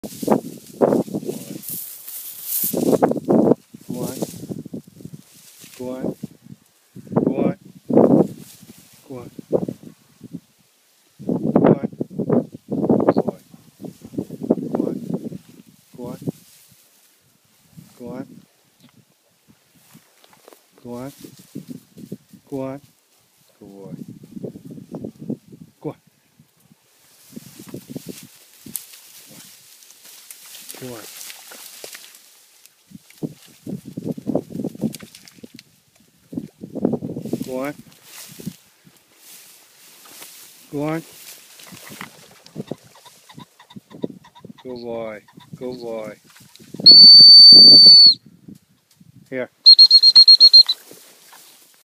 Go on. Go on. Go on. Go on. Go on. Go on. Go on. Go on. Go on. Go on. Go on. Go on. Go on. Go on. Go on. Go on. Good boy. Good boy. Here.